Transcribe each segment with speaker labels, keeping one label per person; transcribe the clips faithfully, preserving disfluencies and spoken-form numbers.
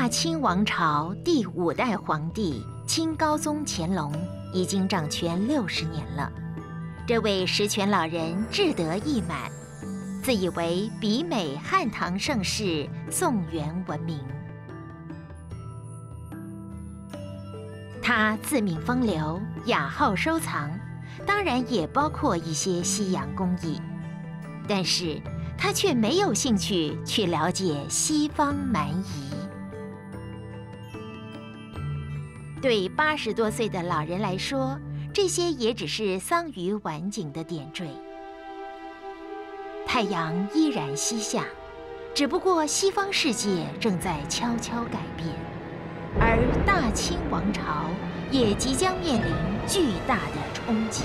Speaker 1: 清王朝第五代皇帝清高宗乾隆已经掌权六十年了。这位实权老人志得意满，自以为比美汉唐盛世、宋元闻名。他自命风流，雅好收藏，当然也包括一些西洋工艺，但是他却没有兴趣去了解西方蛮夷。对八十多岁的老人来说，这些也只是桑榆晚景的点缀。太阳依然西下，只不过西方世界正在悄悄改变，而大清王朝也即将面临巨大的冲击。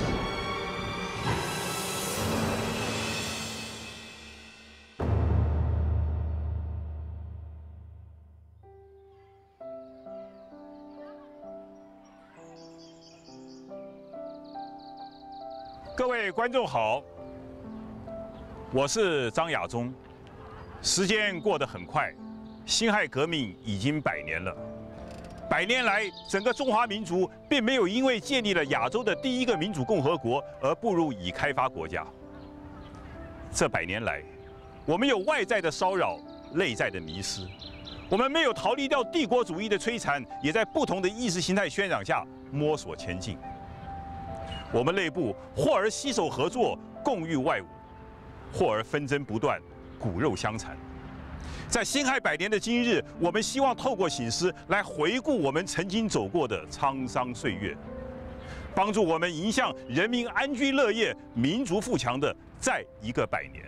Speaker 2: 各位观众好，我是张亚中。时间过得很快，辛亥革命已经百年了。百年来，整个中华民族并没有因为建立了亚洲的第一个民主共和国而步入已开发国家。这百年来，我们有外在的骚扰，内在的迷失。我们没有逃离掉帝国主义的摧残，也在不同的意识形态渲染下摸索前进。我们内部或而携手合作，共御外侮；或而纷争不断，骨肉相残。在辛亥百年的今日，我们希望透过醒思来回顾我们曾经走过的沧桑岁月，帮助我们迎向人民安居乐业、民族富强的再一个百年。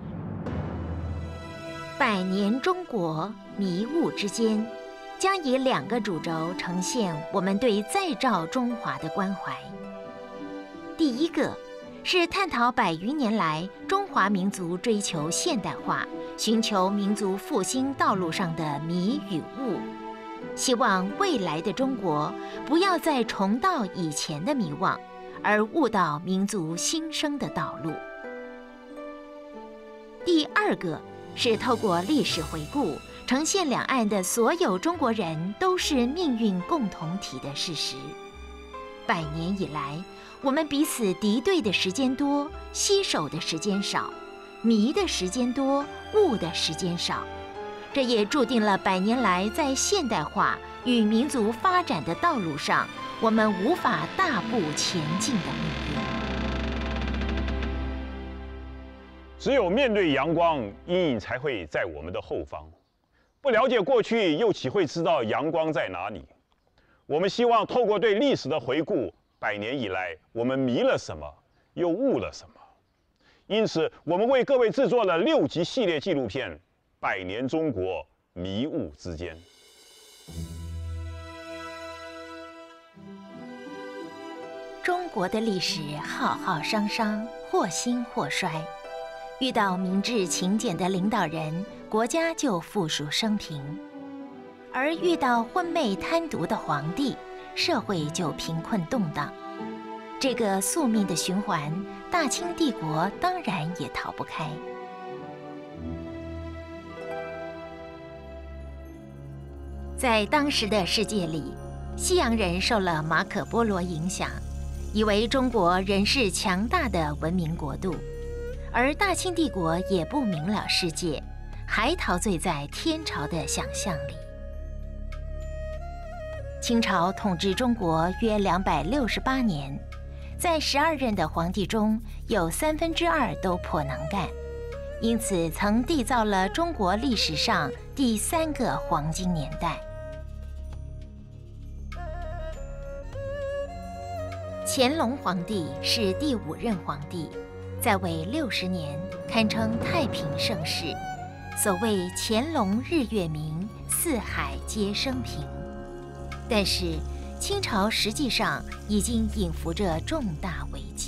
Speaker 1: 百年中国迷雾之间，将以两个主轴呈现我们对再造中华的关怀。第一个是探讨百余年来中华民族追求现代化、寻求民族复兴道路上的迷与悟，希望未来的中国不要再重蹈以前的迷惘，而悟到民族新生的道路。第二个是透过历史回顾，呈现两岸的所有中国人都是命运共同体的事实。百年以来，我们彼此敌对的时间多，携手的时间少，迷的时间多，悟的时间少。这也注定了百年来在现代化与民族发展的道路上，我们无法大步前进的命运。
Speaker 2: 只有面对阳光，阴影才会在我们的后方。不了解过去，又岂会知道阳光在哪里？我们希望透过对历史的回顾，百年以来我们迷了什么，又悟了什么。因此，我们为各位制作了六集系列纪录片《百年中国迷雾之间》。
Speaker 1: 中国的历史浩浩汤汤，或兴或衰。遇到明智勤俭的领导人，国家就富庶升平；而遇到昏昧贪渎的皇帝，社会就贫困动荡。这个宿命的循环，大清帝国当然也逃不开。在当时的世界里，西洋人受了马可·波罗影响，以为中国仍是强大的文明国度，而大清帝国也不明了世界，还陶醉在天朝的想象里。清朝统治中国约两百六十八年，在十二任的皇帝中有三分之二都颇能干，因此曾缔造了中国历史上第三个黄金年代。乾隆皇帝是第五任皇帝，在位六十年，堪称太平盛世。所谓乾隆日月明，四海皆升平。但是清朝实际上已经隐伏着重大危机。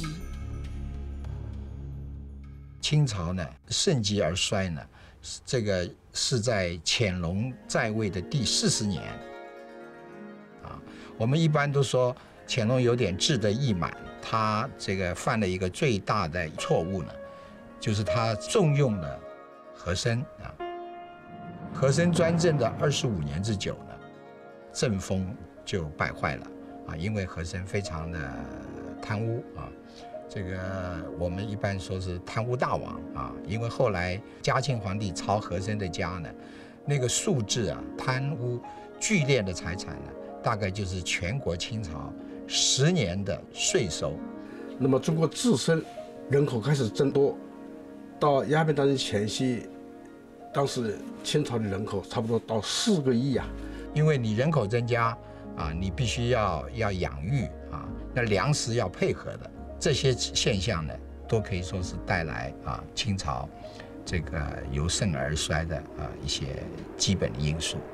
Speaker 3: 清朝呢，盛极而衰呢，这个是在乾隆在位的第四十年。啊，我们一般都说乾隆有点志得意满，他这个犯了一个最大的错误呢，就是他重用了和珅啊。 和珅专政的二十五年之久呢，政风就败坏了啊，因为和珅非常的贪污啊，这个我们一般说是贪污大王啊，因为后来嘉庆皇帝抄和珅的家呢，那个数字啊，贪污巨烈的财产呢，大概就是全国清朝十年的税收。
Speaker 4: 那么中国自身人口开始增多，到鸦片战争前夕，当时清朝的人口差不多到四个亿啊。
Speaker 3: 因为你人口增加啊，你必须要要养育啊，那粮食要配合的，这些现象呢，都可以说是带来啊清朝这个由盛而衰的啊一些基本的因素。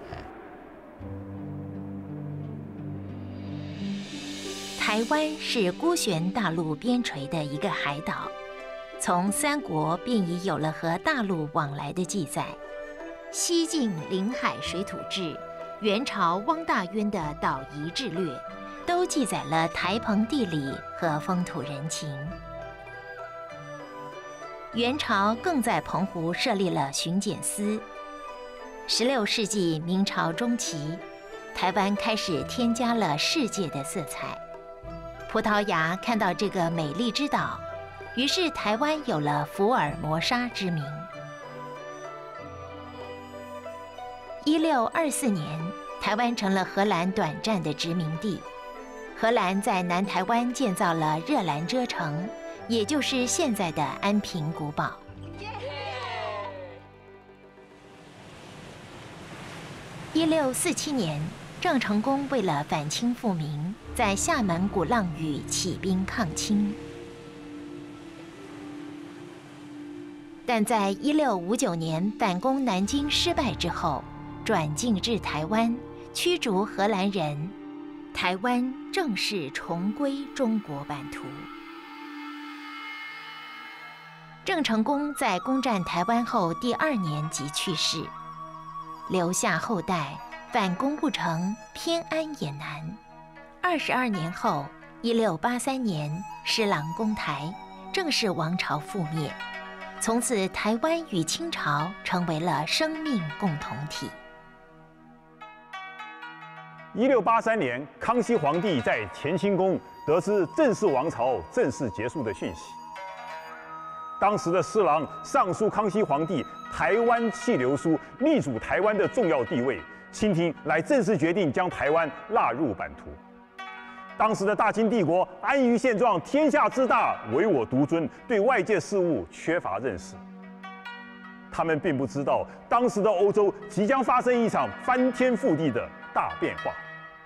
Speaker 1: 台湾是孤悬大陆边陲的一个海岛，从三国便已有了和大陆往来的记载。西晋临海水土志、元朝汪大渊的《岛夷志略》都记载了台澎地理和风土人情。元朝更在澎湖设立了巡检司。十六世纪明朝中期，台湾开始添加了世界的色彩。葡萄牙看到这个美丽之岛，于是台湾有了福尔摩沙之名。一六二四年，台湾成了荷兰短暂的殖民地。荷兰在南台湾建造了热兰遮城，也就是现在的安平古堡。一六四七年，郑成功为了反清复明，在厦门鼓浪屿起兵抗清。但在一六五九年反攻南京失败之后，转进至台湾，驱逐荷兰人，台湾正式重归中国版图。郑成功在攻占台湾后第二年即去世，留下后代，反攻不成，偏安也难。二十二年后，一六八三年，施琅攻台，正式王朝覆灭。从此，台湾与清朝成为了生命共同体。
Speaker 2: 一六八三年，康熙皇帝在乾清宫得知郑氏王朝正式结束的讯息。当时的施琅上书康熙皇帝台湾弃留书，力主台湾的重要地位，清廷来正式决定将台湾纳入版图。当时的大清帝国安于现状，天下之大，唯我独尊，对外界事务缺乏认识。他们并不知道，当时的欧洲即将发生一场翻天覆地的大变化。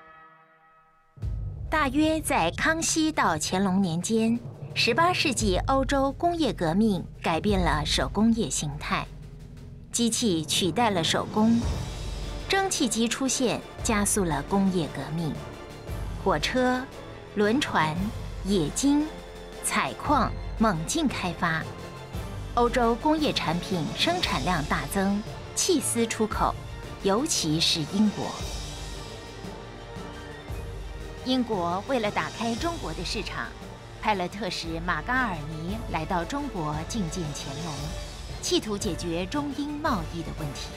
Speaker 1: 大约在康熙到乾隆年间，十八世纪欧洲工业革命改变了手工业形态，机器取代了手工，蒸汽机出现，加速了工业革命。火车、轮船、冶金、采矿猛进开发，欧洲工业产品生产量大增，气丝出口，尤其是英国。英国为了打开中国的市场，派了特使马嘎尔尼来到中国觐见乾隆，企图解决中英贸易的问题。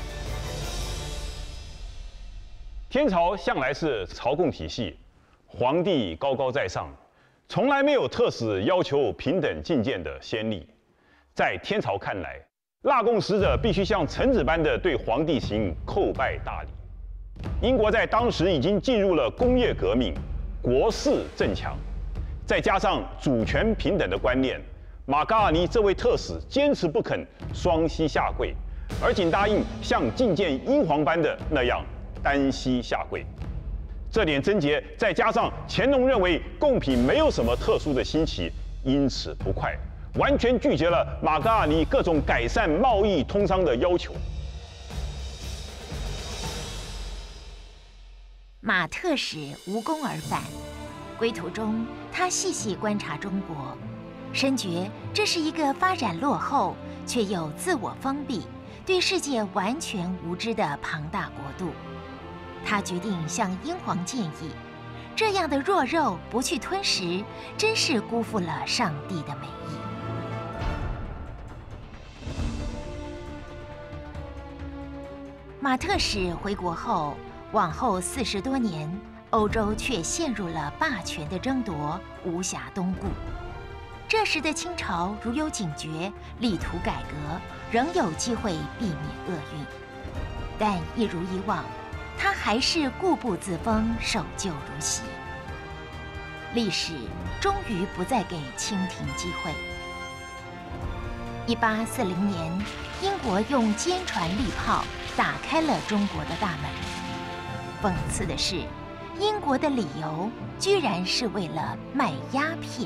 Speaker 2: 天朝向来是朝贡体系，皇帝高高在上，从来没有特使要求平等觐见的先例。在天朝看来，纳贡使者必须像臣子般的对皇帝行叩拜大礼。英国在当时已经进入了工业革命，国势正强，再加上主权平等的观念，马嘎尔尼这位特使坚持不肯双膝下跪，而仅答应像觐见英皇般的那样单膝下跪。这点症结，再加上乾隆认为贡品没有什么特殊的新奇，因此不快，完全拒绝了马嘎尔尼各种改善贸易通商的要求。
Speaker 1: 马特使无功而返，归途中，他细细观察中国，深觉这是一个发展落后却又自我封闭、对世界完全无知的庞大国度。他决定向英皇建议，这样的弱肉不去吞食，真是辜负了上帝的美意。 马特使回国后，往后四十多年，欧洲却陷入了霸权的争夺，无暇东顾。这时的清朝如有警觉，力图改革，仍有机会避免厄运。但一如以往，他还是固步自封，守旧如昔。历史终于不再给清廷机会。一八四零年，英国用坚船利炮打开了中国的大门。讽刺的是，英国的理由居然是为了卖鸦片。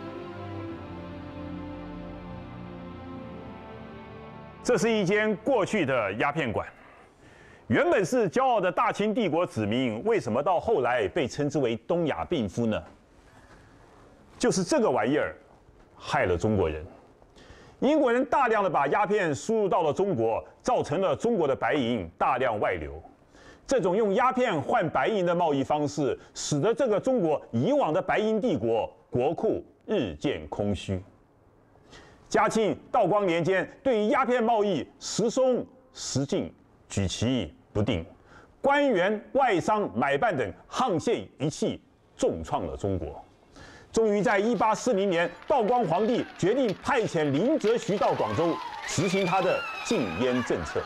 Speaker 2: 这是一间过去的鸦片馆，原本是骄傲的大清帝国子民，为什么到后来被称之为东亚病夫呢？就是这个玩意儿害了中国人。英国人大量的把鸦片输入到了中国，造成了中国的白银大量外流。这种用鸦片换白银的贸易方式，使得这个中国以往的白银帝国国库日渐空虚。嘉庆、道光年间，对于鸦片贸易时松时紧，举棋不定，官员、外商买办等沆瀣一气，重创了中国。终于在一八四零年，道光皇帝决定派遣林则徐到广州，实行他的禁烟政策。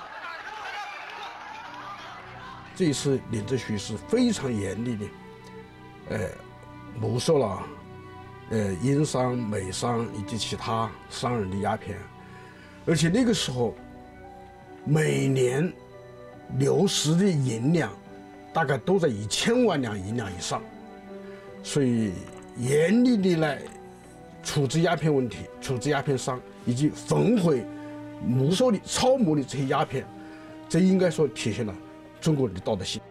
Speaker 4: 这一次林则徐是非常严厉的，呃，没收了呃英商、美商以及其他商人的鸦片，而且那个时候每年流失的银两大概都在一千万两银两以上，所以严厉的来处置鸦片问题，处置鸦片商以及焚毁没收的超模的这些鸦片，这应该说体现了中国人的道德性。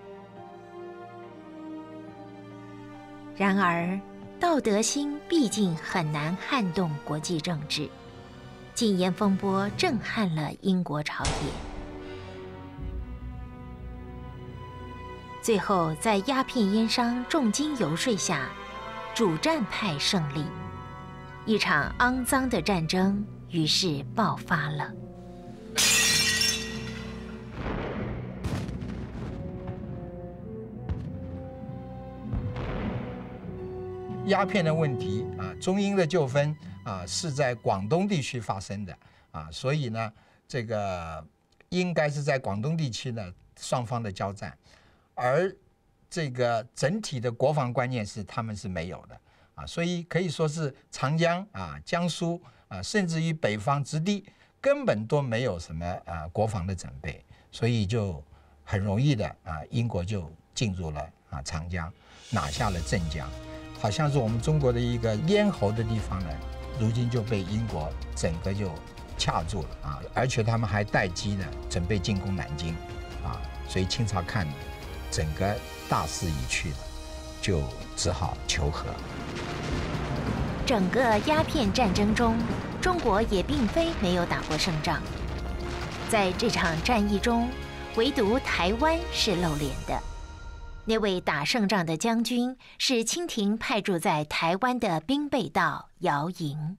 Speaker 1: 然而，道德心毕竟很难撼动国际政治。禁烟风波震撼了英国朝野，最后在鸦片烟商重金游说下，主战派胜利，一场肮脏的战争于是爆发了。
Speaker 3: 鸦片的问题啊，中英的纠纷啊，是在广东地区发生的啊，所以呢，这个应该是在广东地区呢双方的交战，而这个整体的国防观念是他们是没有的啊，所以可以说是长江啊、江苏啊，甚至于北方直隶根本都没有什么啊国防的准备，所以就很容易的啊，英国就进入了啊长江，拿下了镇江。好像是我们中国的一个咽喉的地方呢，如今就被英国整个就掐住了啊！而且他们还待机呢，准备进攻南京啊！所以清朝看整个大势已去了，就只好求和。
Speaker 1: 整个鸦片战争中，中国也并非没有打过胜仗，在这场战役中，唯独台湾是露脸的。那位打胜仗的将军是清廷派驻在台湾的兵备道姚营。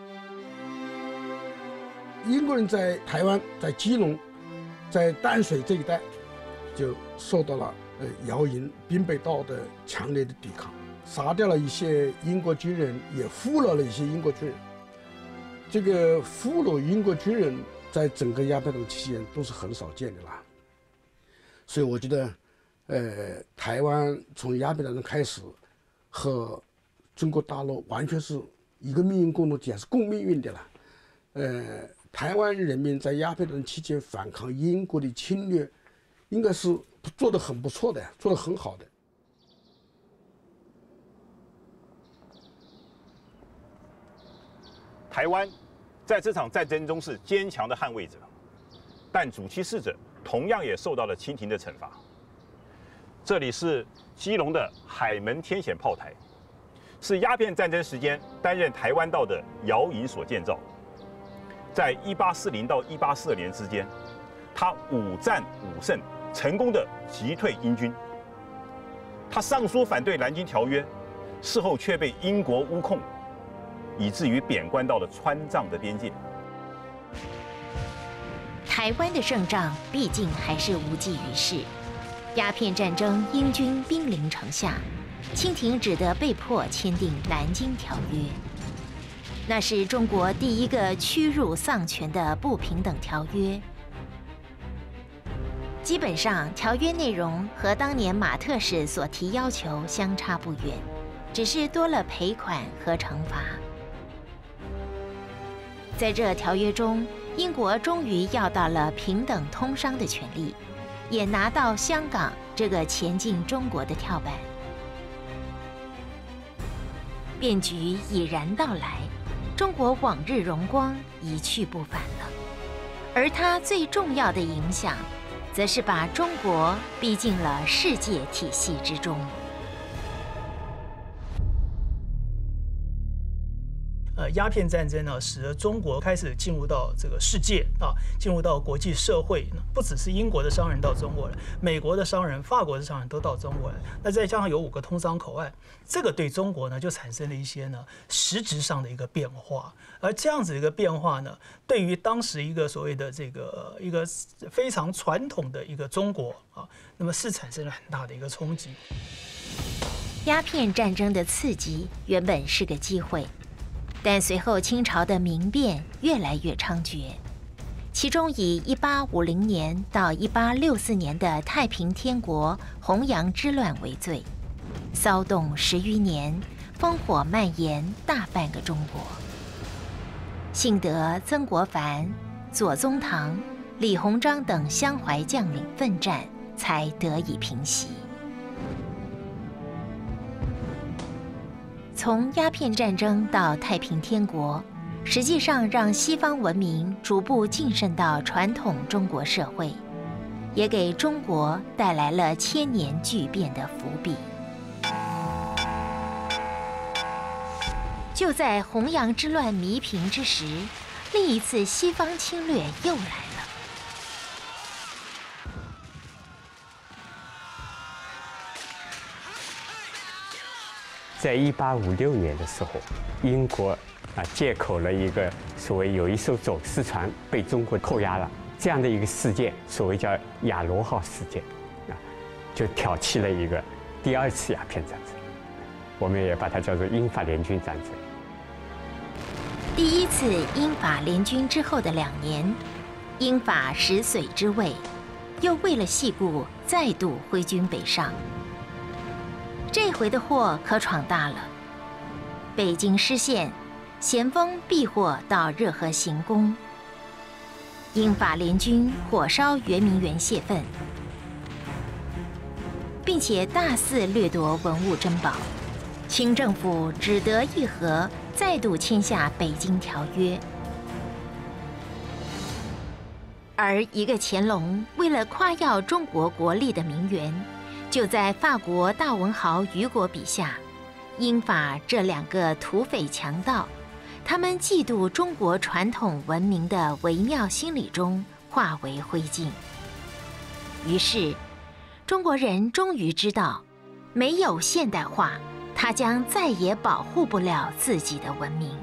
Speaker 4: 英国人在台湾、在基隆、在淡水这一带，就受到了呃姚营兵备道的强烈的抵抗，杀掉了一些英国军人，也俘虏了一些英国军人。这个俘虏英国军人在整个鸦片战争期间都是很少见的啦，所以我觉得。呃，台湾从鸦片战争开始，和中国大陆完全是一个命运共同体，是共命运的了。呃，台湾人民在鸦片战争期间反抗英国的侵略，应该是做得很不错的，做得很好的。
Speaker 2: 台湾在这场战争中是坚强的捍卫者，但主其事者同样也受到了清廷的惩罚。这里是基隆的海门天险炮台，是鸦片战争时间担任台湾道的姚营所建造。在一八四零到一八四二年之间，他五战五胜，成功的击退英军。他上书反对南京条约，事后却被英国诬控，以至于贬官到了川藏的边界。
Speaker 1: 台湾的胜仗毕竟还是无济于事。鸦片战争，英军兵临城下，清廷只得被迫签订《南京条约》。那是中国第一个屈辱丧权的不平等条约。基本上，条约内容和当年马特使所提要求相差不远，只是多了赔款和惩罚。在这条约中，英国终于要到了平等通商的权利，也拿到香港这个前进中国的跳板。变局已然到来，中国往日荣光一去不返了，而它最重要的影响，则是把中国逼进了世界体系之中。
Speaker 5: 呃，鸦片战争呢，使得中国开始进入到这个世界啊，进入到国际社会。不只是英国的商人到中国了，美国的商人、法国的商人都到中国来。那再加上有五个通商口岸，这个对中国呢就产生了一些呢实质上的一个变化。而这样子一个变化呢，对于当时一个所谓的这个一个非常传统的一个中国啊，那么是产生了很大的一个冲击。
Speaker 1: 鸦片战争的刺激原本是个机会。但随后清朝的民变越来越猖獗，其中以一八五零年到一八六四年的太平天国洪杨之乱为最，骚动十余年，烽火蔓延大半个中国。幸得曾国藩、左宗棠、李鸿章等湘淮将领奋战，才得以平息。从鸦片战争到太平天国，实际上让西方文明逐步晋升到传统中国社会，也给中国带来了千年巨变的伏笔。就在洪杨之乱弥平之时，另一次西方侵略又来了。
Speaker 6: 在一八五六年的时候，英国啊借口了一个所谓有一艘走私船被中国扣押了这样的一个事件，所谓叫亚罗号事件，啊，就挑起了一个第二次鸦片战争，我们也把它叫做英法联军战争。
Speaker 1: 第一次英法联军之后的两年，英法食髓知味，又为了细故再度挥军北上。这回的祸可闯大了，北京失陷，咸丰避祸到热河行宫，英法联军火烧圆明园泄愤，并且大肆掠夺文物珍宝，清政府只得议和，再度签下北京条约。而一个乾隆为了夸耀中国国力的名媛，就在法国大文豪雨果笔下，英法这两个土匪强盗，他们嫉妒中国传统文明的微妙心理中化为灰烬。于是，中国人终于知道，没有现代化，他将再也保护不了自己的文明。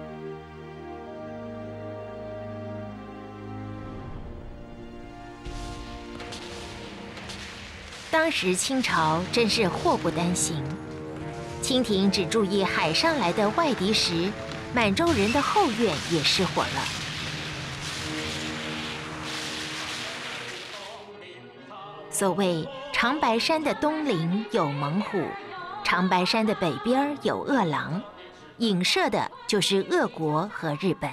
Speaker 1: 当时清朝真是祸不单行，清廷只注意海上来的外敌时，满洲人的后院也失火了。所谓长白山的东邻有猛虎，长白山的北边有饿狼，影射的就是俄国和日本。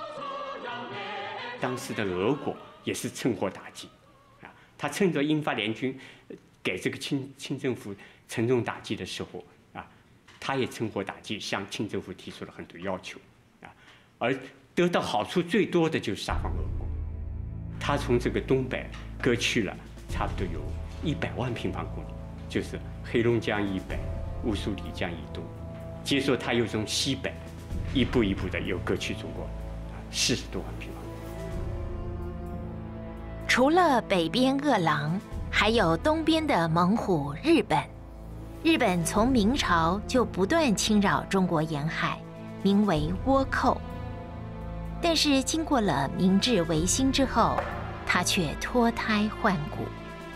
Speaker 6: 当时的俄国也是趁火打击，啊，他趁着英法联军给这个清清政府沉重打击的时候，啊，他也趁火打击，向清政府提出了很多要求，啊，而得到好处最多的就是沙方俄国，他从这个东北割去了差不多有一百万平方公里，就是黑龙江以北、乌苏里江以东，接着他又从西北一步一步的又割去中国四十多万平方公里。
Speaker 1: 除了北边饿狼，还有东边的猛虎日本。日本从明朝就不断侵扰中国沿海，名为倭寇。但是经过了明治维新之后， 他却脱胎换骨。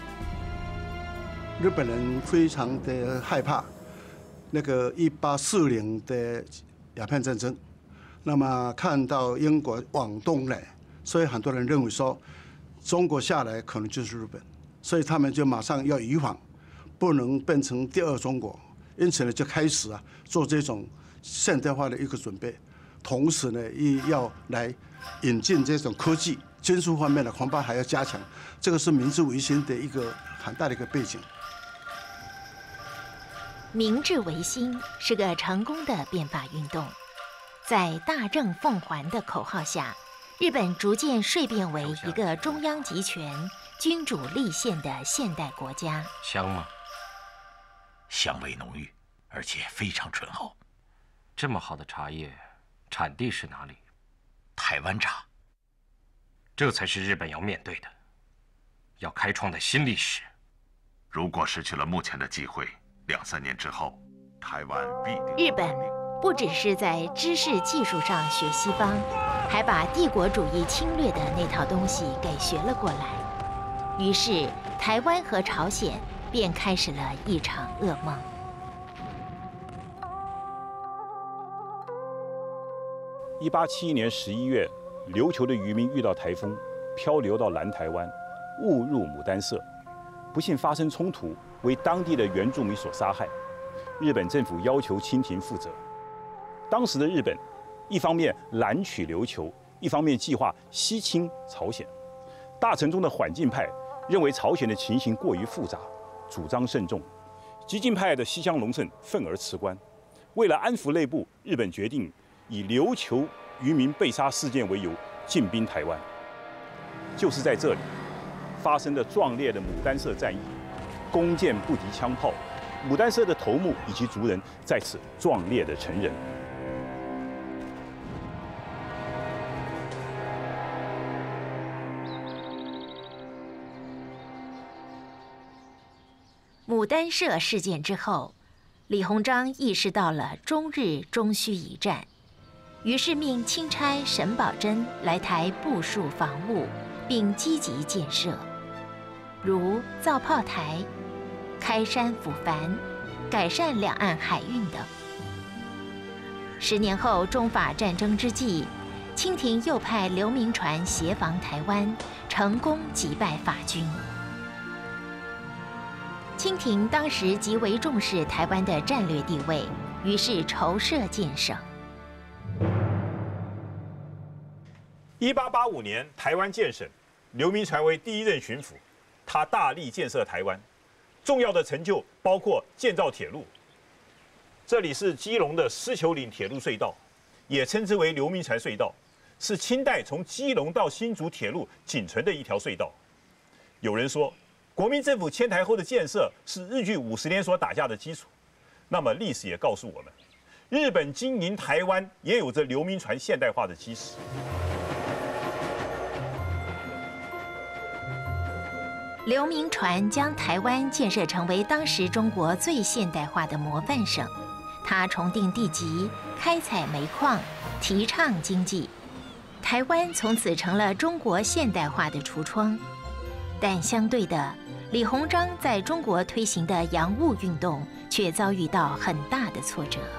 Speaker 7: 日本人非常的害怕那个一八四零的鸦片战争，那么看到英国往东来，所以很多人认为说中国下来可能就是日本，所以他们就马上要预防，不能变成第二中国，因此呢就开始啊做这种现代化的一个准备，同时呢也要来引进这种科技，军事方面的恐怕还要加强，这个是明治维新的一个很大的一个背景。
Speaker 1: 明治维新是个成功的变法运动，在大政奉还的口号下，日本逐渐蜕变为一个中央集权、君主立宪的现代国家。
Speaker 8: 香吗？香味浓郁，而且非常醇厚。
Speaker 9: 这么好的茶叶，产地是哪里？
Speaker 8: 台湾茶。
Speaker 9: 这才是日本要面对的，要开创的新历史。
Speaker 10: 如果失去了目前的机会，两三年之后，台湾必定。
Speaker 1: 日本不只是在知识技术上学西方，还把帝国主义侵略的那套东西给学了过来。于是，台湾和朝鲜便开始了一场噩梦。
Speaker 2: 一八七一年十一月，琉球的渔民遇到台风，漂流到南台湾，误入牡丹社，不幸发生冲突，为当地的原住民所杀害。日本政府要求清廷负责。当时的日本，一方面揽取琉球，一方面计划西侵朝鲜。大臣中的缓进派认为朝鲜的情形过于复杂，主张慎重。激进派的西乡隆盛愤而辞官。为了安抚内部，日本决定以琉球渔民被杀事件为由进兵台湾。就是在这里发生了壮烈的牡丹社战役，弓箭不敌枪炮，牡丹社的头目以及族人在此壮烈的成仁。
Speaker 1: 牡丹社事件之后，李鸿章意识到了中日终须一战，于是命钦差沈葆桢来台部署防务，并积极建设，如造炮台、开山抚番、改善两岸海运等。十年后中法战争之际，清廷又派刘铭传协防台湾，成功击败法军。清廷当时极为重视台湾的战略地位，于是筹设建省。
Speaker 2: 一八八五年，台湾建省，刘铭传为第一任巡抚，他大力建设台湾，重要的成就包括建造铁路。这里是基隆的狮球岭铁路隧道，也称之为刘铭传隧道，是清代从基隆到新竹铁路仅存的一条隧道。有人说，国民政府迁台后的建设是日据五十年所打下的基础。那么历史也告诉我们，日本经营台湾也有着刘铭传现代化的基石。
Speaker 1: 刘铭传将台湾建设成为当时中国最现代化的模范省，他重定地级，开采煤矿，提倡经济，台湾从此成了中国现代化的橱窗。但相对的，李鸿章在中国推行的洋务运动却遭遇到很大的挫折。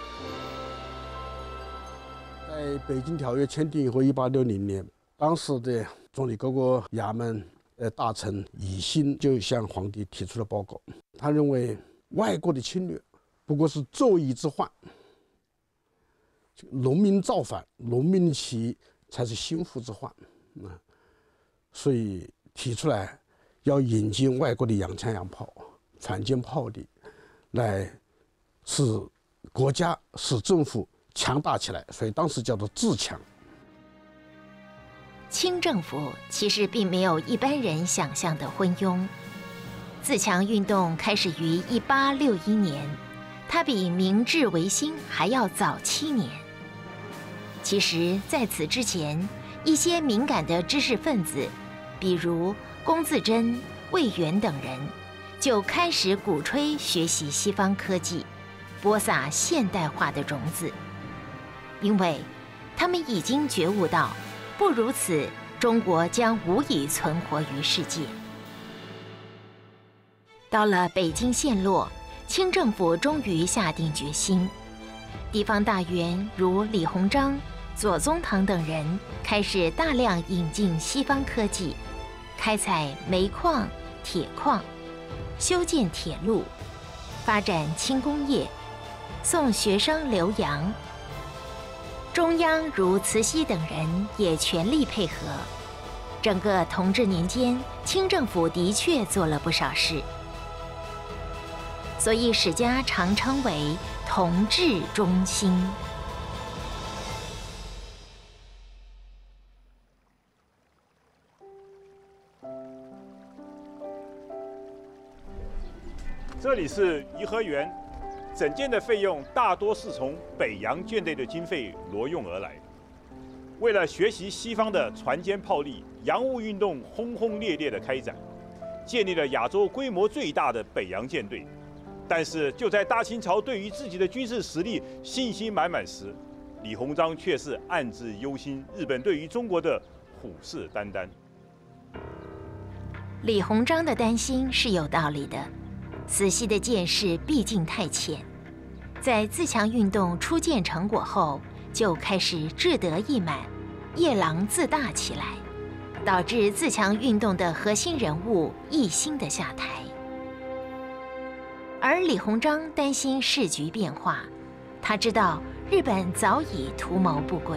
Speaker 4: 在北京条约签订以后，一八六零年，当时的总理各个衙门呃大臣以新就向皇帝提出了报告，他认为外国的侵略不过是昼夜之患，农民造反、农民起义才是心腹之患啊，所以提出来要引进外国的洋枪洋炮、反舰炮力，来使国家、使政府强大起来，所以当时叫做自强。
Speaker 1: 清政府其实并没有一般人想象的昏庸。自强运动开始于一八六一年，它比明治维新还要早七年。其实，在此之前，一些敏感的知识分子，比如龚自珍、魏源等人，就开始鼓吹学习西方科技，播撒现代化的种子，因为他们已经觉悟到，不如此， 中国将无以存活于世界。到了北京陷落，清政府终于下定决心，地方大员如李鸿章、左宗棠等人开始大量引进西方科技，开采煤矿、铁矿，修建铁路，发展轻工业，送学生留洋。中央如慈禧等人也全力配合。整个同治年间，清政府的确做了不少事，所以史家常称为同治中兴。
Speaker 2: 这里是颐和园，整件的费用大多是从北洋舰队的经费挪用而来。为了学习西方的船坚炮利，洋务运动轰轰烈烈的开展，建立了亚洲规模最大的北洋舰队。但是就在大清朝对于自己的军事实力信心满满时，李鸿章却是暗自忧心日本对于中国的虎视眈眈。
Speaker 1: 李鸿章的担心是有道理的，慈禧的见识毕竟太浅，在自强运动初见成果后，就开始志得意满，夜郎自大起来，导致自强运动的核心人物一心的下台。而李鸿章担心时局变化，他知道日本早已图谋不轨。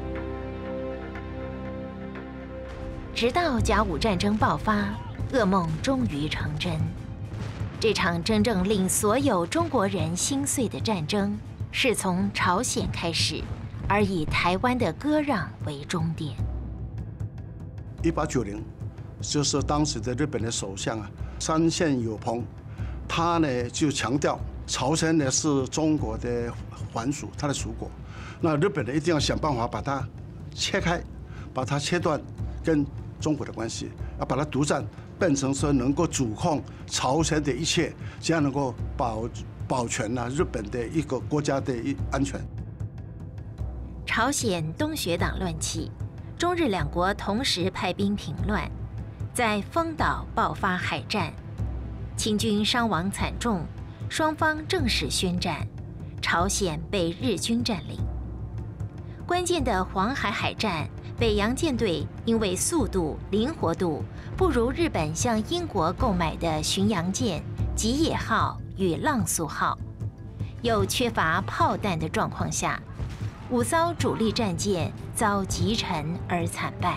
Speaker 1: 直到甲午战争爆发，噩梦终于成真。这场真正令所有中国人心碎的战争，是从朝鲜开始，而以台湾的割让为终点。
Speaker 7: 一八九零，就是当时的日本的首相啊，山县有朋，他呢就强调朝鲜呢是中国的藩属，他的属国，那日本呢一定要想办法把它切开，把它切断跟中国的关系，要把它独占，变成说能够主控朝鲜的一切，这样能够保保全了、啊、日本的一个国家的一安全。
Speaker 1: 朝鲜东学党乱起，中日两国同时派兵平乱，在丰岛爆发海战，清军伤亡惨重，双方正式宣战，朝鲜被日军占领。关键的黄海海战，北洋舰队因为速度、灵活度不如日本向英国购买的巡洋舰吉野号与浪速号，又缺乏炮弹的状况下，五艘主力战舰遭击沉而惨败。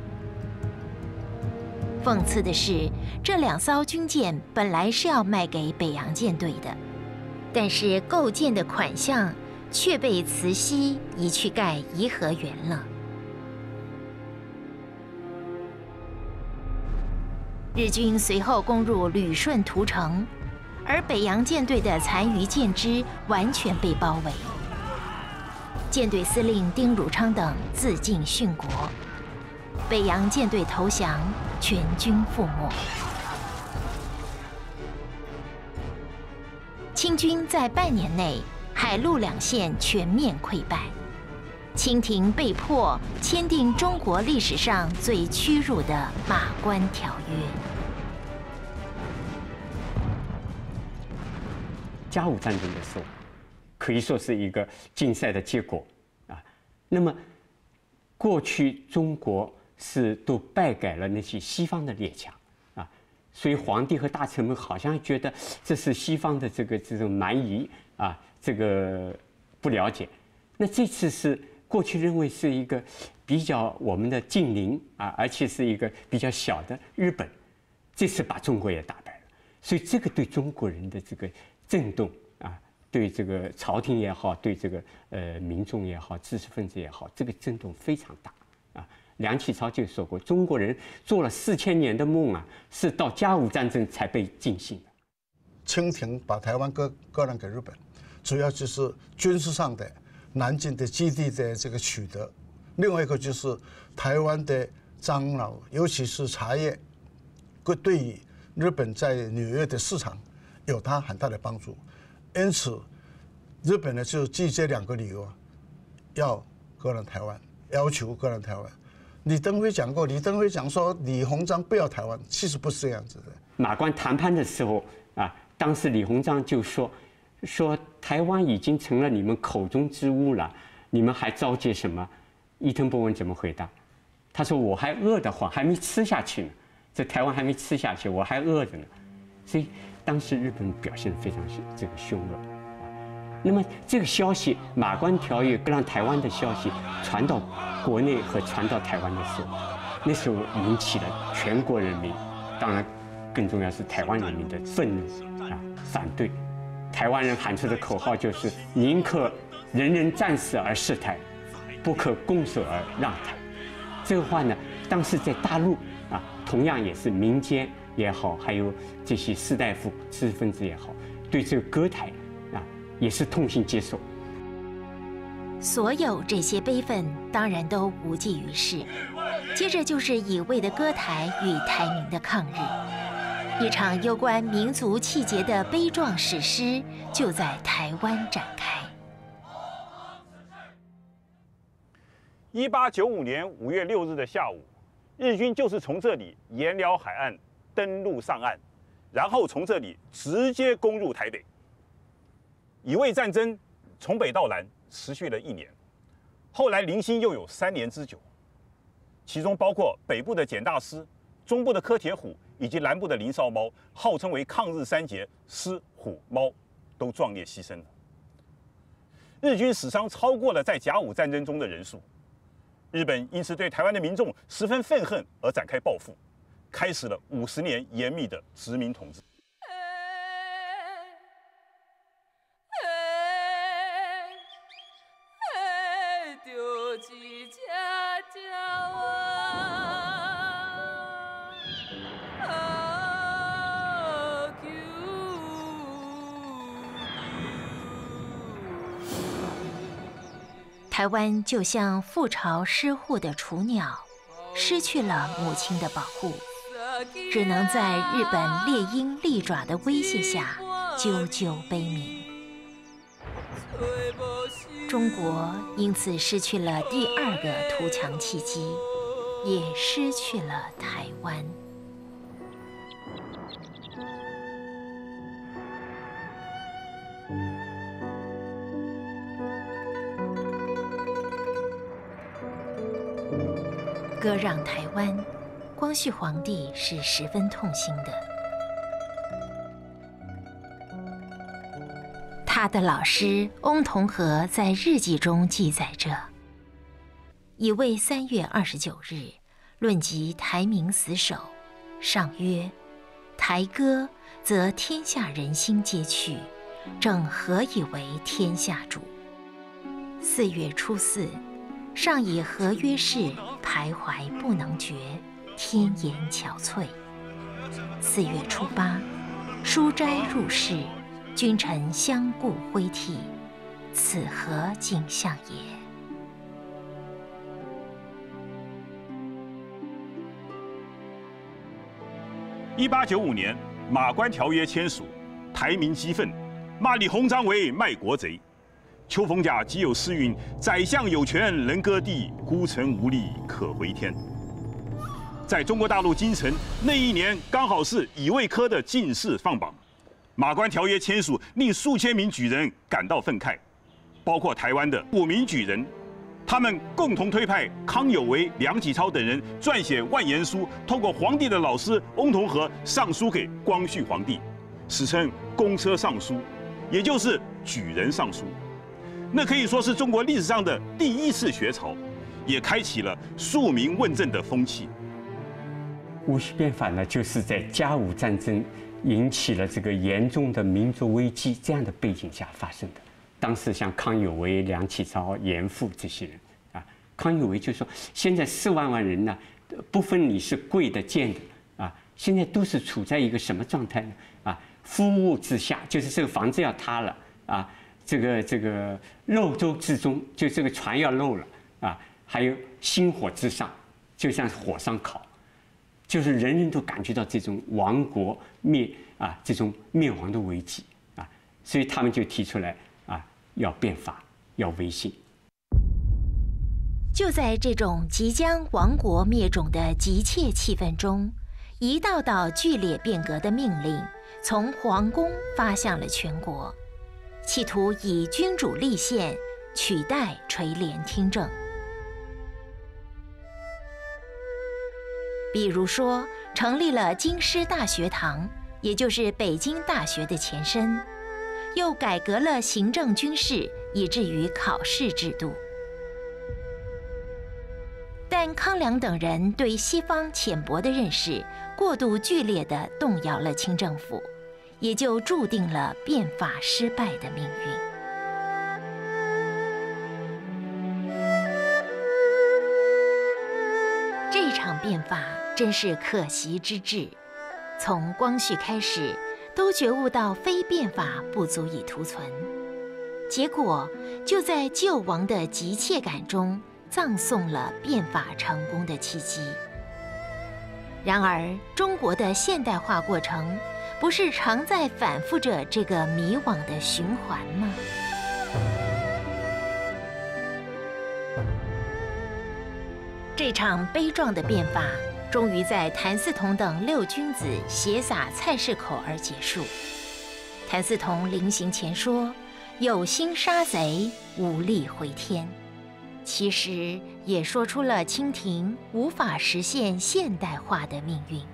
Speaker 1: 讽刺的是，这两艘军舰本来是要卖给北洋舰队的，但是购舰的款项却被慈禧移去盖颐和园了。日军随后攻入旅顺屠城，而北洋舰队的残余舰只完全被包围。舰队司令丁汝昌等自尽殉国，北洋舰队投降，全军覆没。清军在半年内海陆两线全面溃败，清廷被迫签订中国历史上最屈辱的《马关条约》。
Speaker 6: 甲午战争的时候，可以说是一个竞赛的结果啊。那么，过去中国是都败给了那些西方的列强啊，所以皇帝和大臣们好像觉得这是西方的这个这种蛮夷啊，这个不了解。那这次是过去认为是一个比较我们的近邻啊，而且是一个比较小的日本，这次把中国也打败了，所以这个对中国人的这个震动啊，对这个朝廷也好，对这个呃民众也好，知识分子也好，这个震动非常大啊。梁启超就说过，中国人做了四千年的梦啊，是到甲午战争才被尽兴的。
Speaker 7: 清廷把台湾割割让给日本，主要就是军事上的南京的基地的这个取得，另外一个就是台湾的樟脑，尤其是茶叶，对于日本在纽约的市场有它很大的帮助。因此，日本呢就基于这两个理由，要割让台湾，要求割让台湾。 李登辉讲过，李登辉讲说李鸿章不要台湾，其实不是这样子的。
Speaker 6: 马关谈判的时候啊，当时李鸿章就说说台湾已经成了你们口中之物了，你们还着急什么？伊藤博文怎么回答？他说我还饿得慌，还没吃下去呢，这台湾还没吃下去，我还饿着呢。所以当时日本表现得非常这个凶恶。那么这个消息，马关条约让台湾的消息传到国内和传到台湾的时候，那时候引起了全国人民，当然更重要是台湾人民的愤怒啊，反对。台湾人喊出的口号就是“宁可人人战死而事台，不可攻守而让台”。这个话呢，当时在大陆啊，同样也是民间也好，还有这些士大夫、知识分子也好，对这个割台啊也是痛心接受。
Speaker 1: 所有这些悲愤当然都无济于事。接着就是乙未的割台与台民的抗日，一场有关民族气节的悲壮史诗就在台湾展开。
Speaker 2: 一八九五年五月六日的下午，日军就是从这里盐寮海岸登陆上岸，然后从这里直接攻入台北。乙未战争从北到南持续了一年，后来零星又有三年之久，其中包括北部的简大师、中部的柯铁虎以及南部的林少猫，号称为抗日三杰，狮、虎、猫都壮烈牺牲了。日军死伤超过了在甲午战争中的人数。日本因此对台湾的民众十分愤恨而展开报复，开始了五十年严密的殖民统治。
Speaker 1: 台湾就像覆巢失户的雏鸟，失去了母亲的保护，只能在日本猎鹰利爪的威胁下久久悲鸣。中国因此失去了第二个图强契机，也失去了台湾。割让台湾，光绪皇帝是十分痛心的。他的老师翁同龢在日记中记载着：乙未三月二十九日，论及台民死守，上曰：台割，则天下人心皆去，正何以为天下主？四月初四，尚以合约事徘徊不能决，天颜憔悴。四月初八，书斋入室，君臣相顾挥涕，此何景象也？
Speaker 2: 一八九五年，马关条约签署，台民激愤，骂李鸿章为卖国贼。邱逢甲极有诗云：“宰相有权能割地，孤臣无力可回天。”在中国大陆京城那一年，刚好是乙未科的进士放榜，马关条约签署，令数千名举人感到愤慨，包括台湾的五名举人，他们共同推派康有为、梁启超等人撰写万言书，透过皇帝的老师翁同龢上书给光绪皇帝，史称公车上书，也就是举人上书。那可以说是中国历史上的第一次学潮，也开启了庶民问政的风气。
Speaker 6: 戊戌变法呢，就是在甲午战争引起了这个严重的民族危机这样的背景下发生的。当时像康有为、梁启超、严复这些人啊，康有为就说，现在四万万人呢，不分你是贵的贱的啊，现在都是处在一个什么状态呢？啊，夫物之下，就是这个房子要塌了啊。这个这个漏舟之中，就这个船要漏了啊，还有星火之上，就像火上烤，就是人人都感觉到这种亡国灭啊，这种灭亡的危机啊，所以他们就提出来啊，要变法，要维新。
Speaker 1: 就在这种即将亡国灭种的急切气氛中，一道道剧烈变革的命令从皇宫发向了全国，企图以君主立宪取代垂帘听政。比如说，成立了京师大学堂，也就是北京大学的前身，又改革了行政军事，以至于考试制度。但康梁等人对西方浅薄的认识，过度剧烈地动摇了清政府，也就注定了变法失败的命运。这场变法真是可惜之至。从光绪开始，都觉悟到非变法不足以图存，结果就在救亡的急切感中，葬送了变法成功的契机。然而，中国的现代化过程，不是常在反复着这个迷惘的循环吗？这场悲壮的变法，终于在谭嗣同等六君子血洒菜市口而结束。谭嗣同临行前说：“有心杀贼，无力回天。”其实也说出了清廷无法实现现代化的命运。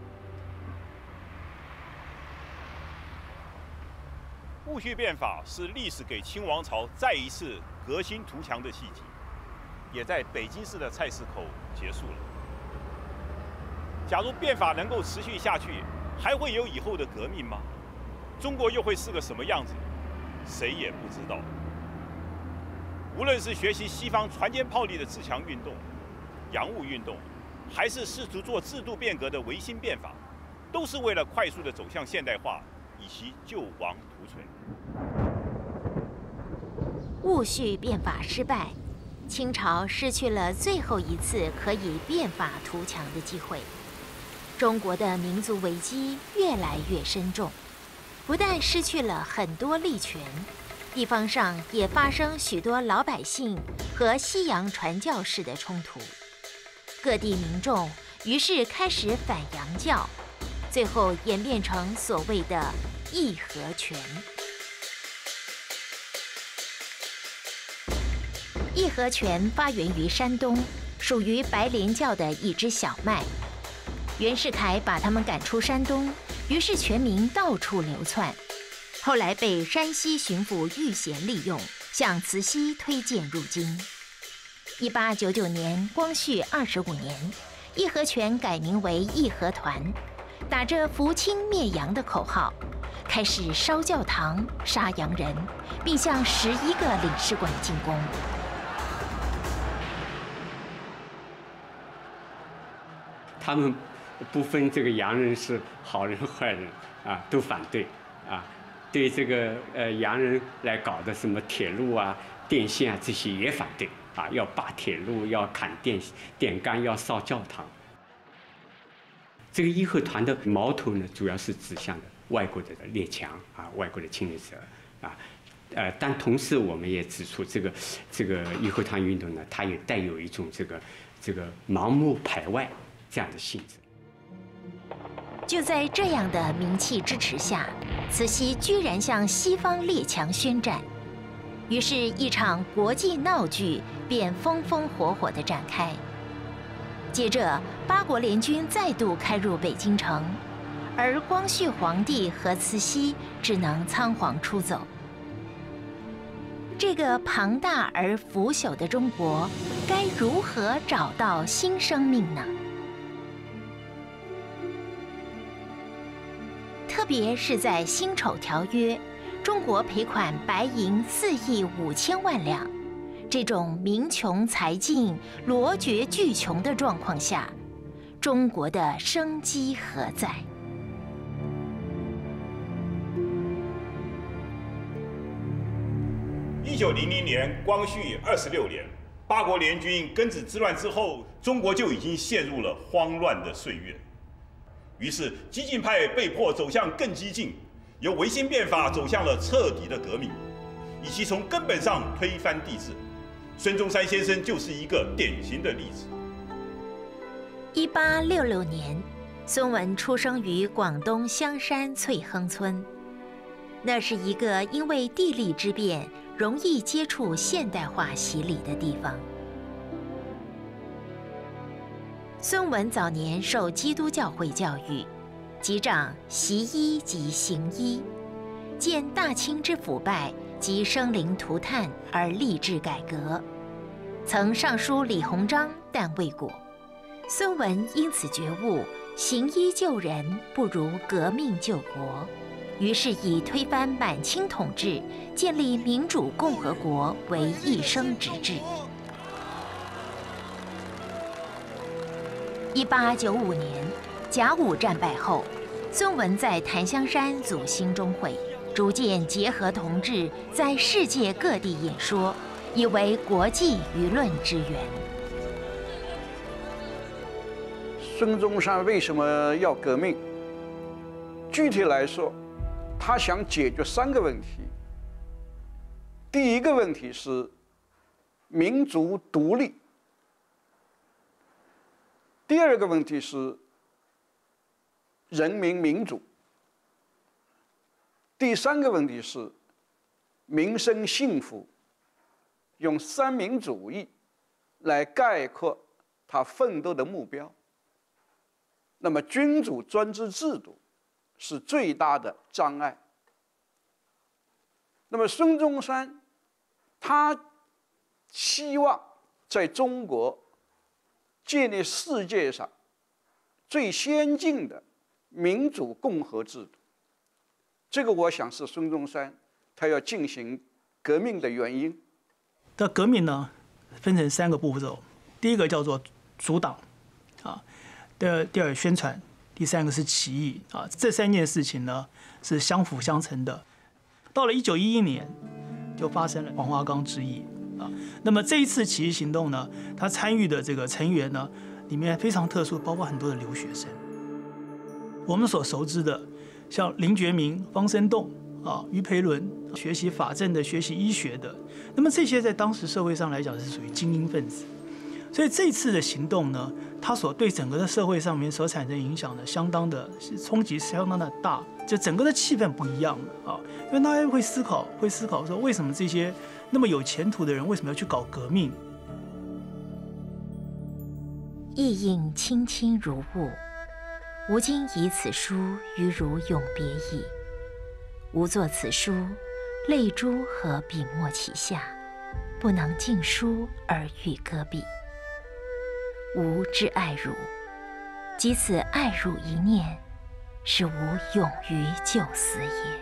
Speaker 2: 戊戌变法是历史给清王朝再一次革新图强的契机，也在北京市的菜市口结束了。假如变法能够持续下去，还会有以后的革命吗？中国又会是个什么样子？谁也不知道。无论是学习西方船坚炮利的自强运动、洋务运动，还是试图做制度变革的维新变法，都是为了快速地走向现代化，以其救亡图存。
Speaker 1: 戊戌变法失败，清朝失去了最后一次可以变法图强的机会。中国的民族危机越来越深重，不但失去了很多利权，地方上也发生许多老百姓和西洋传教士的冲突，各地民众于是开始反洋教，最后演变成所谓的义和拳。义和拳发源于山东，属于白莲教的一支小麦。袁世凯把他们赶出山东，于是全民到处流窜。后来被山西巡抚玉贤利用，向慈禧推荐入京。一八九九年，光绪二十五年，义和拳改名为义和团，打着扶清灭洋的口号，开始烧教堂、杀洋人，并向十一个领事馆进攻。
Speaker 6: 他们不分这个洋人是好人坏人啊，都反对啊。对这个呃洋人来搞的什么铁路啊、电线啊这些也反对啊，要扒铁路，要砍电电杆，要烧教堂。这个义和团的矛头呢，主要是指向的外国的列强啊，外国的侵略者啊，呃，但同时我们也指出，这个这个义和团运动呢，它也带有一种这个这个盲目排外这样的性质。
Speaker 1: 就在这样的名气支持下，慈禧居然向西方列强宣战，于是，一场国际闹剧便风风火火地展开。接着，八国联军再度开入北京城，而光绪皇帝和慈禧只能仓皇出走。这个庞大而腐朽的中国，该如何找到新生命呢？特别是在辛丑条约，中国赔款白银四亿五千万两，这种民穷财尽、罗绝巨穷的状况下，中国的生机何在？
Speaker 2: 一九零零年，光绪二十六年，八国联军庚子之乱之后，中国就已经陷入了慌乱的岁月。于是，激进派被迫走向更激进，由维新变法走向了彻底的革命，以及从根本上推翻帝制， 孙中山先生就是一个典型的例子。
Speaker 1: 一八六六年，孙文出生于广东香山翠亨村，那是一个因为地利之便容易接触现代化洗礼的地方。孙文早年受基督教会教育，及长习医及行医，见大清之腐败及生灵涂炭而立志改革，曾上书李鸿章，但未果。孙文因此觉悟，行医救人不如革命救国，于是以推翻满清统治，建立民主共和国为一生之志。一八九五年，甲午战败后，孙文在檀香山组兴中会，逐渐结合同志，在世界各地演说，以为国际舆论之源。
Speaker 11: 孙中山为什么要革命？具体来说，他想解决三个问题。第一个问题是民族独立，第二个问题是人民民主，第三个问题是民生幸福。用三民主义来概括他奋斗的目标。那么君主专制制度是最大的障碍。那么孙中山他希望在中国建立世界上最先进的民主共和制度，这个我想是孙中山他要进行革命的原因。
Speaker 5: 那革命呢，分成三个步骤，第一个叫做阻挡，啊，第二第二宣传，第三个是起义啊，这三件事情呢是相辅相成的。到了一九一一年，就发生了黄花岗之役啊。那么这一次起义行动呢，他参与的这个成员呢，里面非常特殊，包括很多的留学生。我们所熟知的，像林觉民、方生栋啊、于培伦，学习法政的、学习医学的，那么这些在当时社会上来讲是属于精英分子。所以这次的行动呢，它所对整个的社会上面所产生影响呢，相当的冲击相当的大，就整个的气氛不一样了啊。因为大家会思考，会思考说，为什么这些那么有前途的人，为什么要去搞革命？
Speaker 1: 意映卿卿如晤，吾今以此书与汝永别矣。吾作此书，泪珠和笔墨齐下，不能尽书而欲搁笔。吾之爱汝，即此爱汝一念，是吾永于就死也。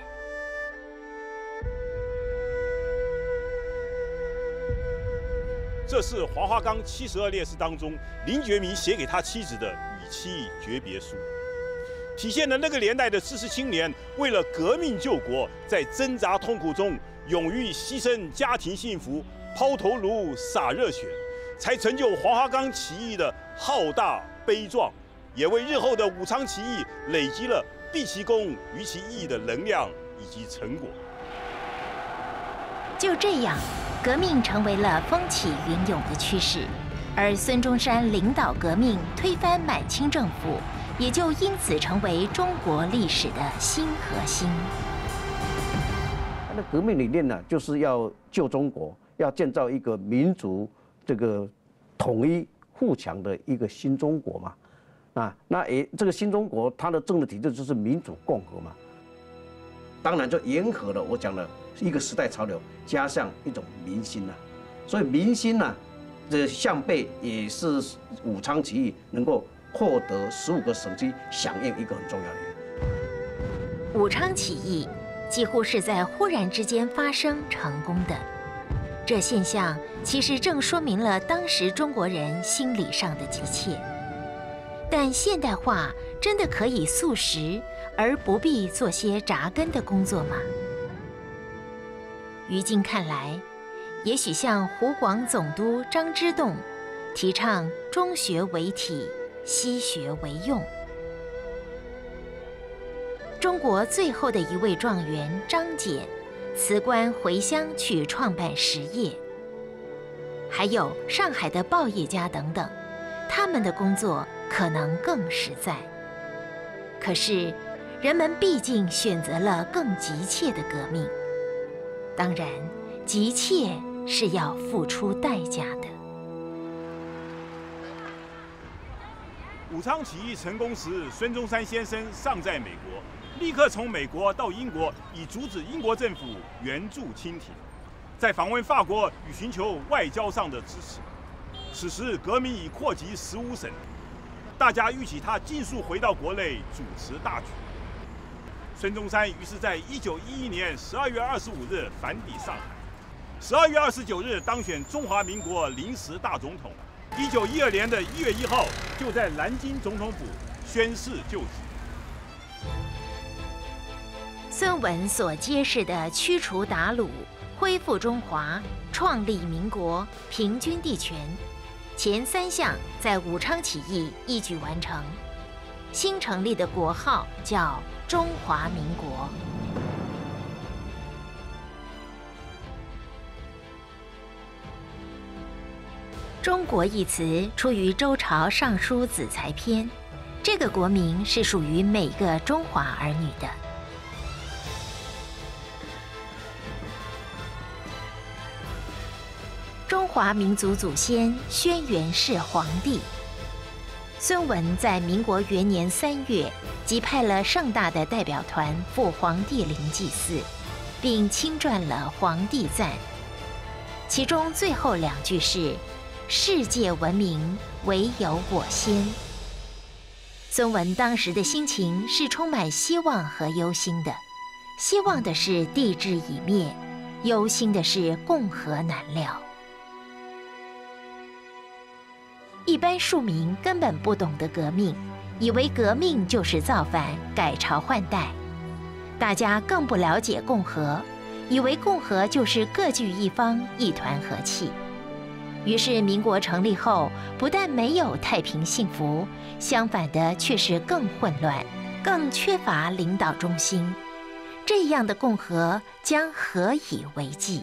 Speaker 2: 这是黄花岗七十二烈士当中林觉民写给他妻子的与妻诀别书，体现了那个年代的知识青年为了革命救国，在挣扎痛苦中勇于牺牲家庭幸福，抛头颅洒热血，才成就黄花岗起义的浩大悲壮，也为日后的武昌起义累积了毕其功于其义的能量以及成果。
Speaker 1: 就这样，革命成为了风起云涌的趋势，而孙中山领导革命推翻满清政府，也就因此成为中国历史的新核心。
Speaker 12: 他的革命理念呢，就是要救中国，要建造一个民族这个统一富强的一个新中国嘛。啊，那也这个新中国它的政治体制就是民主共和嘛。当然就迎合了我讲的一个时代潮流，加上一种民心呐、啊。所以民心呢、啊，这项背也是武昌起义能够获得十五个省区响应一个很重要的原因。
Speaker 1: 武昌起义几乎是在忽然之间发生成功的，这现象其实正说明了当时中国人心理上的急切。但现代化真的可以速食，而不必做些扎根的工作吗？于今看来，也许像湖广总督张之洞提倡中学为体，西学为用。中国最后的一位状元张謇辞官回乡去创办实业。 还有上海的报业家等等，他们的工作可能更实在。可是，人们毕竟选择了更急切的革命。当然，急切是要付出代价的。
Speaker 2: 武昌起义成功时，孙中山先生尚在美国，立刻从美国到英国，以阻止英国政府援助清廷。在访问法国与寻求外交上的支持。此时革命已扩及十五省，大家预期他尽速回到国内主持大局。孙中山于是在一九一一年十二月二十五日返抵上海，十二月二十九日当选中华民国临时大总统。一九一二年的一月一号，就在南京总统府宣誓就职。
Speaker 1: 孙文所揭示的驱除鞑虏、恢复中华、创立民国、平均地权，前三项在武昌起义一举完成。新成立的国号叫中华民国。中国一词出于周朝尚书子材篇，这个国名是属于每个中华儿女的。中华民族祖先轩辕氏皇帝孙文在民国元年三月即派了盛大的代表团赴黄帝陵祭祀，并亲撰了《黄帝赞》，其中最后两句是“世界闻名，唯有我先”。孙文当时的心情是充满希望和忧心的，希望的是帝制已灭，忧心的是共和难料。一般庶民根本不懂得革命，以为革命就是造反、改朝换代。大家更不了解共和，以为共和就是各据一方，一团和气。于是民国成立后，不但没有太平幸福，相反的却是更混乱，更缺乏领导中心。这样的共和将何以为继？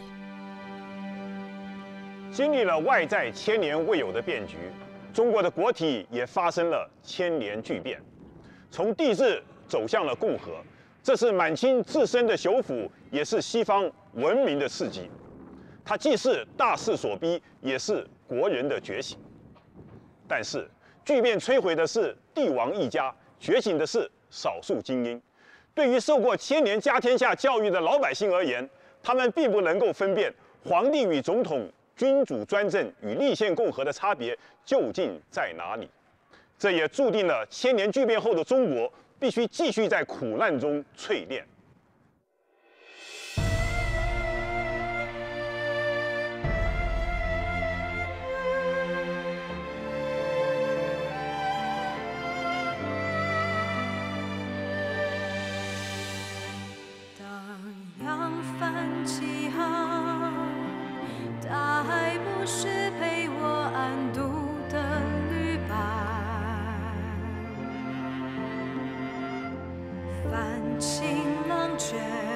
Speaker 2: 经历了外在千年未有的变局，中国的国体也发生了千年巨变，从帝制走向了共和，这是满清自身的朽腐，也是西方文明的刺激。它既是大势所逼，也是国人的觉醒。但是，巨变摧毁的是帝王一家，觉醒的是少数精英。对于受过千年家天下教育的老百姓而言，他们并不能够分辨皇帝与总统、君主专政与立宪共和的差别究竟在哪里。这也注定了千年巨变后的中国必须继续在苦难中淬炼。
Speaker 13: 大海不是陪我安度的旅伴，泛起浪卷，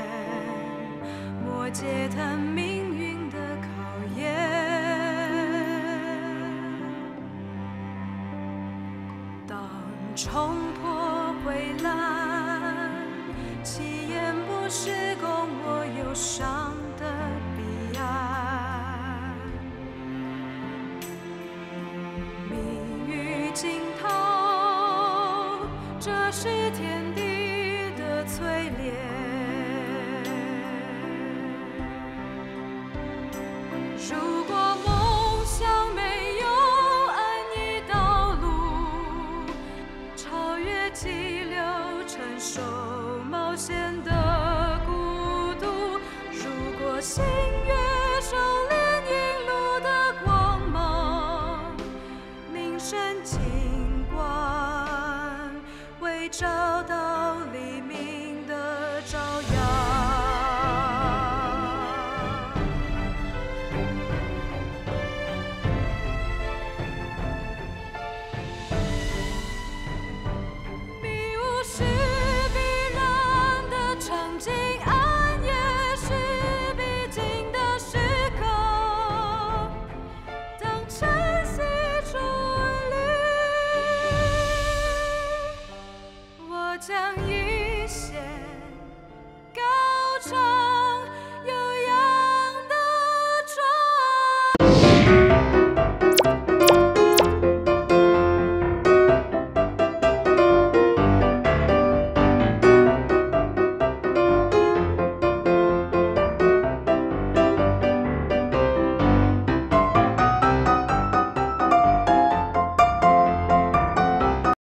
Speaker 13: 摩羯它命运的考验。当冲破回来，起眼不是供我忧伤的彼岸。尽头，这是天地的淬炼。如果梦想没有暗一道路，超越激流，承受冒险的孤独。如果星月收敛引路的光芒，名声尽管未找到